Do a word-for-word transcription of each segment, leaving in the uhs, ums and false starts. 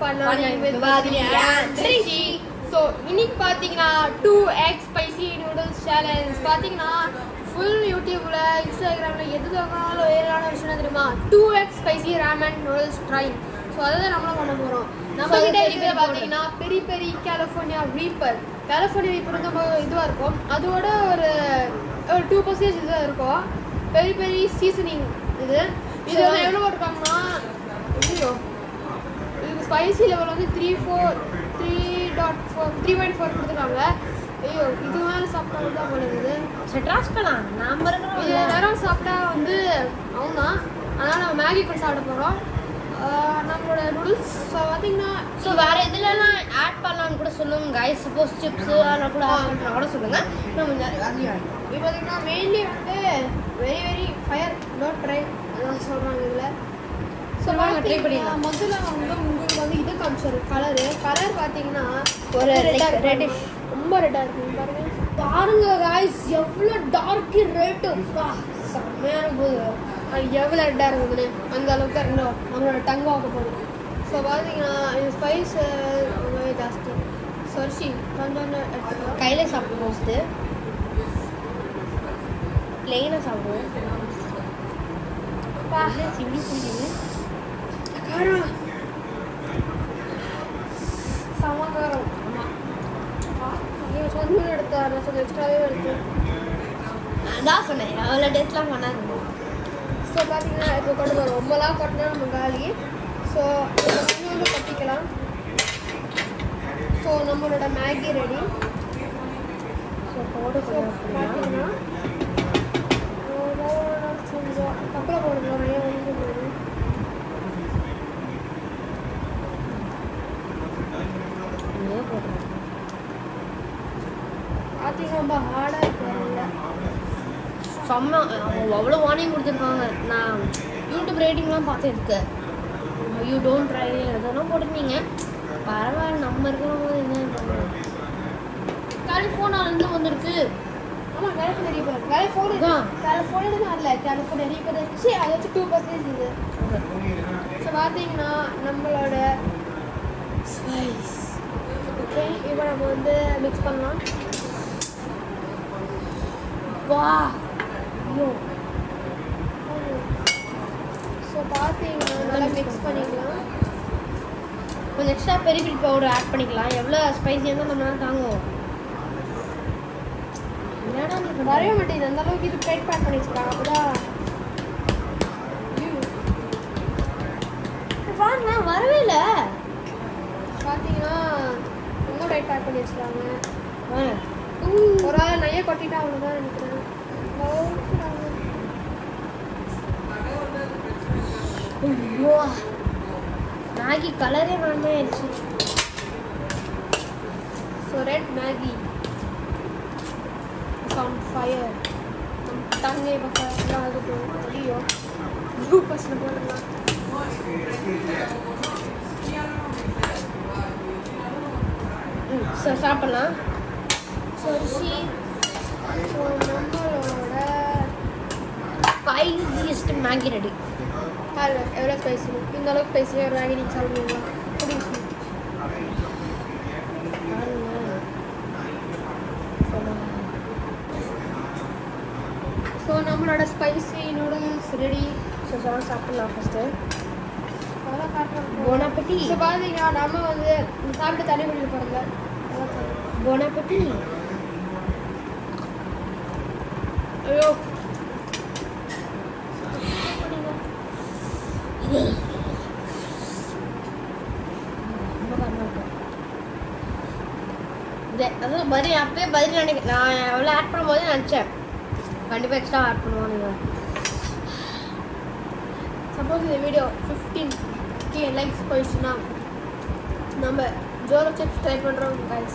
Fun with Badri and Rishi. So, இன்னைக்கு பாத்தீங்கன்னா two x spicy noodles challenge. பாத்தீங்கன்னா full YouTubeல Instagramல எதுக்காகனாலும் வைரலான விஷயம் தெரியுமா? two x spicy ramen noodles try. So அதான் நம்ம பண்ண போறோம். நம்ம கிட்ட இருக்கிறது பாத்தீங்கன்னா peri peri California reaper. California reaper ரொம்ப இதுவா இருக்கும். அதோட ஒரு ஒரு two percent இதுவா இருக்கும். பெரி பெரி சீசனிங் இது. இது எவ்வளவு இருக்காங்கன்னா ஐயோ இதுக்கு ஸ்பைசி லெவல் வந்து three four three point four three point four கொடுத்துருக்காங்க. ஐயோ இது மேலே சாப்பிட்டா தான் பண்ணுது. சரி ட்ராஸ் பண்ணலாம். நம்ம இருக்கிறோம் இது நேரம் சாப்பிட்டா வந்து அவங்க தான். அதனால் நம்ம மேகி கூட சாப்பிட போகிறோம். நம்மளோட நூடுல்ஸ் பார்த்தீங்கன்னா ஸோ வேறு எதுலலாம் ஆட் பண்ணலான்னு கூட சொல்லுங்கள் கைஸ். சப்போஸ் சிப்ஸு அதெல்லாம் கூட ஆட் பண்ணால் கூட சொல்லுங்கள். நம்ம இது பார்த்தீங்கன்னா மெயின்லி வந்து very very fire don't try அதான் சொல்கிறாங்க இதில். ஸோ ட்ரை பண்ணிடலாம். முதல்ல வந்து உங்களுக்கு வந்து இது காமிச்சாரு கலரு. கலர் பார்த்தீங்கன்னா ஒரு ரெட்டிஷ் ரொம்ப ரெட்டாக இருக்குது பாருங்க. பாருங்க காய்ஸ் எவ்வளோ டார்க்கு ரெட்டு செம்மையான போது அது எவ்வளோ ரெட்டாக இருக்குதுன்னு அந்த அளவுக்கு தான் இருந்தோம் நம்மளோட டங்கு ஆக போகுது. ஸோ பார்த்தீங்கன்னா இது ஸ்பைஸ் ரொம்பவே ஜாஸ்தி. சரிசி கொஞ்சம் எடுத்துக்கலாம். கையில் சாப்பிடுவோம் ஃபஸ்ட்டு ப்ளெயினாக சாப்பிடுவோம். சில்லி பிடிக்குது காரம் செம்ம காரம். ஆமாம் கொஞ்சம் எடுத்தா நான் கொஞ்சம் எக்ஸ்ட்ராவே எடுத்து அதான் சொன்னேன் அவ்வளோ டேஸ்ட்லாம் பண்ணாது. ஸோ பார்த்தீங்கன்னா இப்போ கொண்டு போகிறோம் ரொம்பலாம் கொட்டினா நம்ம காலி. ஸோ கொஞ்சோண்டு கொட்டிக்கலாம். ஸோ நம்மளோட மேகி ரெடி. ஸோ போட்டு பார்த்தீங்கன்னா கொஞ்சம் கப்பலை போடுறோம் நிறைய வந்து போடுது. பார்த்தீங்கன்னா ரொம்ப ஹார்டாக இருக்கிறதில்ல செம்ம அவ்வளோ வார்னிங் கொடுத்துருக்காங்க. நான் யூடியூப் ரேட்டிங்லாம் பார்த்துருக்கு. யூ டோன்ட் ட்ரை அதெல்லாம் போட்டிருந்தீங்க. பரவாயில்ல நம்ம இருக்கிற போது என்ன கலிஃபோர்னியாலேருந்து வந்திருக்கு. ஆமாம் கலிஃபோர்னியா ரீப்பர் கலிஃபோர்னியா தான் கலிஃபோர்னியா தான் இல்லை கலிஃபோர்னியா ரீப்பர் வச்சு அதை வச்சு டூ பர்சன்டேஜ் இது. ஸோ பார்த்தீங்கன்னா நம்மளோட ஸ்பைஸ் ஓகே இப்போ நம்ம வந்து மிக்ஸ் பண்ணலாம். வா ஐயோ ஸோ பார்த்தீங்கன்னா நல்லா மிக்ஸ் பண்ணிக்கலாம். கொஞ்சம் extra peri peri powder add பண்ணிக்கலாம். எவ்வளோ ஸ்பைஸியாக இருந்தால் நம்மளால தாங்குவோம். என்னடா நீ வரைய மாட்டேங்குது அந்த அளவுக்கு இது டைட் பேக் பண்ணி வச்சுருக்காங்க. அப்போதான் வாங்க வரவே இல்லை. பார்த்தீங்கன்னா ரொம்ப டைட் பேக் பண்ணி வச்சுருக்காங்க. ஒரு ஆள் நைய கொட்டிட்டா அவ்வளோதான் நினைக்கிறேன். மேகி கலரே வேணுமே ஆயிடுச்சு. So red Maggi on fire. தங்கை பக்கம் ஆகட்டும். ஐயோ ப்ளூ பர்சன் போடலாம். ம் ஸோ சாப்பிட்லாம். சரிசி ஸோ நம்மளோட ஸ்பைசியஸ்ட் மேகி ரெடி. பாருங்க எவ்வளோ ஸ்பைசி. இந்த அளவுக்கு ஸ்பைசியாக ஒரு மேகி நீங்கள் சாப்பிடுவீங்களா? பிடிச்சி ஸோ நம்மளோட ஸ்பைசி நூடுல்ஸ் ரெடி. ஸோ சாப்பிட்டு சாப்பிட்லாம் ஃபஸ்ட்டு. போன் அப்பெட்டி. ஸோ பார்த்தீங்கன்னா நம்ம வந்து சாப்பிட்டு தண்ணி குடிக்க போகிறதில்ல. போன் அப்பெட்டி. ஐயோ அதான் பதில் அப்பயே பதில் நினைக்க நான் எவ்வளோ ஆட் பண்ணும்போது நினச்சேன் கண்டிப்பாக எக்ஸ்ட்ரா ஆட் பண்ணுவோம். நீங்கள் சப்போஸ் இந்த வீடியோ ஃபிஃப்டீன் கே லைக்ஸ் போயிடுச்சுன்னா நம்ம ஜோலோ சிப்ஸ் ட்ரை பண்ணுறோம் கைஸ்.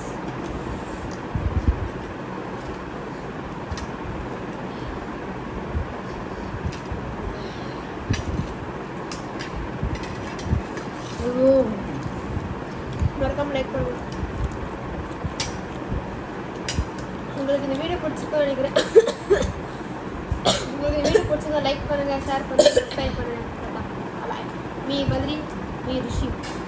மறக்காம லைக் பண்ணுங்க. உங்களுக்கு இந்த வீடியோ பிடிச்சிருக்கோம் நினைக்கிறேன். உங்களுக்கு இந்த வீடியோ பிடிச்சிருந்தா லைக் பண்ணுங்க, ஷேர் பண்ணுங்க, சப்ஸ்கிரைப் பண்ணுங்க. மீ பத்ரி, மீ ரிஷி.